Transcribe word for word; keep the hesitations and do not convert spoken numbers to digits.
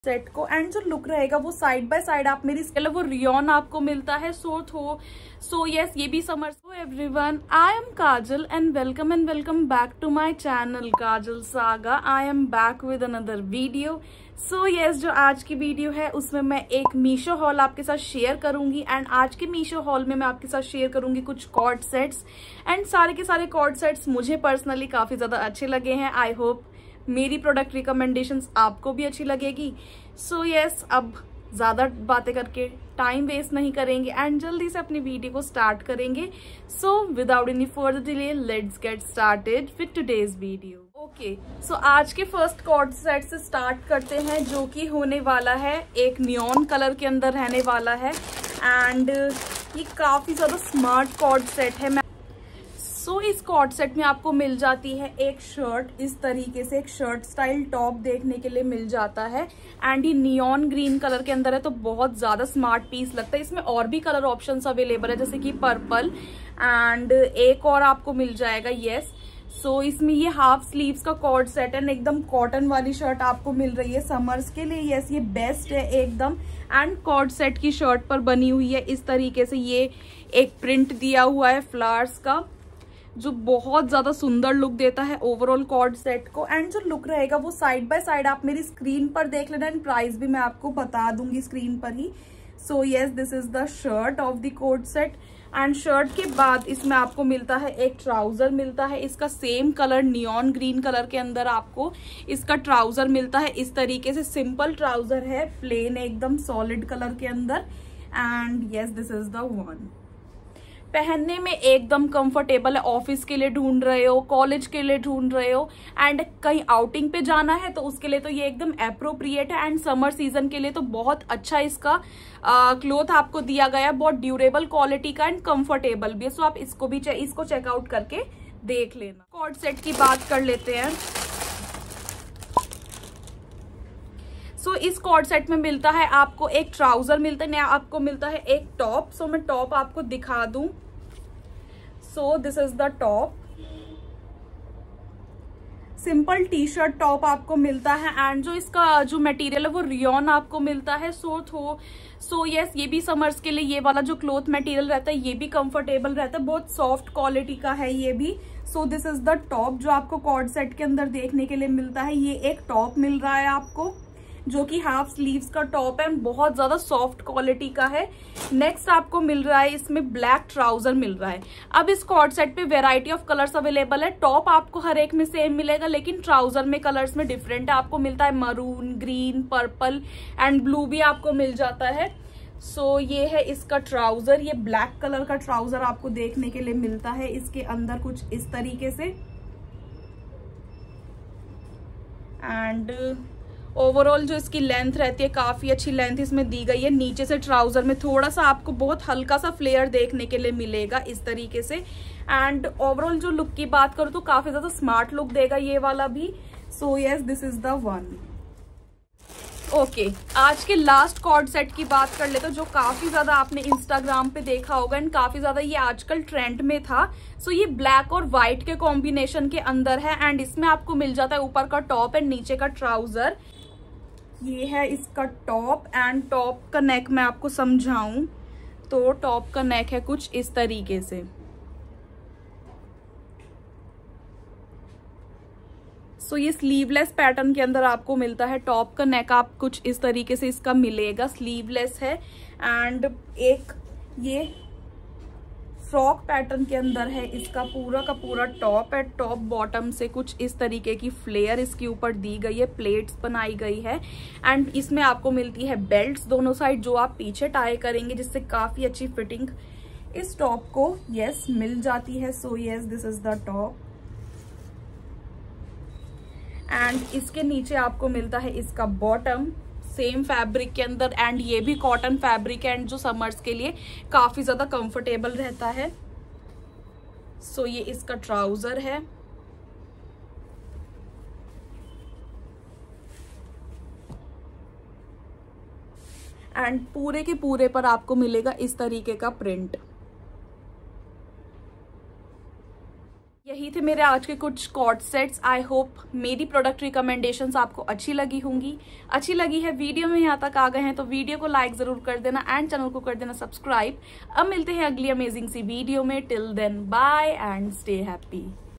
Set को and जो look रहेगा वो साइड बाय साइड आप मेरी स्केल वो रियॉन आपको मिलता है। सो थो सो यस ये भी summer. So everyone, I am Kajal and welcome and welcome back to my channel Kajal saga. I am back with another video. So yes जो आज की वीडियो है उसमें मैं एक मीशो हॉल आपके साथ शेयर करूंगी एंड आज के मीशो हॉल में मैं आपके साथ शेयर करूंगी कुछ कॉर्ड सेट्स एंड सारे के सारे कॉर्ड सेट्स मुझे पर्सनली काफी ज्यादा अच्छे लगे हैं। आई होप मेरी प्रोडक्ट रिकमेंडेशंस आपको भी अच्छी लगेगी। सो so यस yes, अब ज़्यादा बातें करके टाइम वेस्ट नहीं करेंगे एंड जल्दी से अपनी वीडियो को स्टार्ट करेंगे। So without any further delay let's get started with today's video. Okay, so आज के फर्स्ट कॉर्ड सेट से स्टार्ट करते हैं जो कि होने वाला है एक नियॉन कलर के अंदर रहने वाला है एंड ये काफ़ी ज़्यादा स्मार्ट कॉर्ड सेट है। सो so, इस कॉर्ड सेट में आपको मिल जाती है एक शर्ट, इस तरीके से एक शर्ट स्टाइल टॉप देखने के लिए मिल जाता है एंड ये नियॉन ग्रीन कलर के अंदर है तो बहुत ज्यादा स्मार्ट पीस लगता है। इसमें और भी कलर ऑप्शंस अवेलेबल है जैसे कि पर्पल एंड एक और आपको मिल जाएगा यस। सो so, इसमें ये हाफ स्लीव्स का कॉर्ड सेट है, एकदम कॉटन वाली शर्ट आपको मिल रही है समर्स के लिए। यस ये बेस्ट है एकदम एंड कॉर्ड सेट की शर्ट पर बनी हुई है इस तरीके से ये एक प्रिंट दिया हुआ है फ्लावर्स का जो बहुत ज्यादा सुंदर लुक देता है ओवरऑल कॉर्ड सेट को एंड जो लुक रहेगा वो साइड बाय साइड आप मेरी स्क्रीन पर देख लेना एंड प्राइस भी मैं आपको बता दूंगी स्क्रीन पर ही। So yes this is the shirt of the co-ord set and shirt के बाद इसमें आपको मिलता है एक ट्राउजर मिलता है। इसका same colour neon green colour के अंदर आपको इसका ट्राउजर मिलता है इस तरीके से। सिंपल ट्राउजर है, प्लेन एकदम सॉलिड कलर के अंदर and yes this is the one. पहनने में एकदम कंफर्टेबल है, ऑफिस के लिए ढूंढ रहे हो, कॉलेज के लिए ढूंढ रहे हो एंड कहीं आउटिंग पे जाना है तो उसके लिए तो ये एकदम एप्रोप्रिएट है एंड समर सीजन के लिए तो बहुत अच्छा इसका क्लोथ आपको दिया गया है, बहुत ड्यूरेबल क्वालिटी का एंड कंफर्टेबल भी है। सो आप इसको भी इसको चेकआउट करके देख लेना। कॉर्ड सेट की बात कर लेते हैं। सो so, इस कॉर्ड सेट में मिलता है आपको एक ट्राउजर मिलता है, आपको मिलता है एक टॉप। सो so, मैं टॉप आपको दिखा दूं। So this is the top, simple T shirt top आपको मिलता है एंड जो इसका जो मटेरियल है वो रियॉन आपको मिलता है। सो थो सो यस ये भी समर्स के लिए ये वाला जो क्लोथ मटेरियल रहता है ये भी कंफर्टेबल रहता है, बहुत सॉफ्ट क्वालिटी का है ये भी। So this is the top जो आपको कॉर्ड सेट के अंदर देखने के लिए मिलता है। ये एक टॉप मिल रहा है आपको जो कि हाफ स्लीव्स का टॉप है, बहुत ज्यादा सॉफ्ट क्वालिटी का है। नेक्स्ट आपको मिल रहा है इसमें ब्लैक ट्राउजर मिल रहा है। अब इस कॉर्ड सेट पे वेराइटी ऑफ कलर्स अवेलेबल है। टॉप आपको हर एक में सेम मिलेगा लेकिन ट्राउजर में कलर्स में डिफरेंट है। आपको मिलता है maroon, green, purple and blue भी आपको मिल जाता है। सो so, ये है इसका ट्राउजर, ये ब्लैक कलर का ट्राउजर आपको देखने के लिए मिलता है इसके अंदर कुछ इस तरीके से एंड ओवरऑल जो इसकी लेंथ रहती है काफी अच्छी लेंथ इसमें दी गई है। नीचे से ट्राउजर में थोड़ा सा आपको बहुत हल्का सा फ्लेयर देखने के लिए मिलेगा इस तरीके से एंड ओवरऑल जो लुक की बात करूँ तो काफी ज्यादा स्मार्ट लुक देगा ये वाला भी। So yes this is the one. Okay okay, आज के लास्ट कॉर्ड सेट की बात कर लेते हैं जो काफी ज्यादा आपने इंस्टाग्राम पे देखा होगा एंड काफी ज्यादा ये आजकल ट्रेंड में था। सो so, ये ब्लैक और व्हाइट के कॉम्बिनेशन के अंदर है एंड इसमें आपको मिल जाता है ऊपर का टॉप एंड नीचे का ट्राउजर। ये है इसका टॉप एंड टॉप का नेक मैं आपको समझाऊं तो टॉप का नेक है कुछ इस तरीके से। सो so, ये स्लीवलेस पैटर्न के अंदर आपको मिलता है। टॉप का नेक आप कुछ इस तरीके से इसका मिलेगा, स्लीवलेस है एंड एक ये फ्रॉक पैटर्न के अंदर है इसका पूरा का पूरा टॉप है। टॉप बॉटम से कुछ इस तरीके की फ्लेयर इसके ऊपर दी गई है, प्लेट्स बनाई गई है एंड इसमें आपको मिलती है बेल्ट्स दोनों साइड जो आप पीछे टाई करेंगे जिससे काफी अच्छी फिटिंग इस टॉप को यस मिल जाती है। So yes this is the top and इसके नीचे आपको मिलता है इसका बॉटम सेम फैब्रिक के अंदर एंड ये भी कॉटन फैब्रिक एंड जो समर्स के लिए काफी ज्यादा कंफर्टेबल रहता है। सो so, ये इसका ट्राउजर है एंड पूरे के पूरे पर आपको मिलेगा इस तरीके का प्रिंट। यही थे थे मेरे आज के कुछ कॉर्ड सेट्स। आई होप मेरी प्रोडक्ट रिकमेंडेशंस आपको अच्छी लगी होंगी। अच्छी लगी है, वीडियो में यहाँ तक आ गए हैं तो वीडियो को लाइक जरूर कर देना एंड चैनल को कर देना सब्सक्राइब। अब मिलते हैं अगली अमेजिंग सी वीडियो में। Till then bye and stay happy.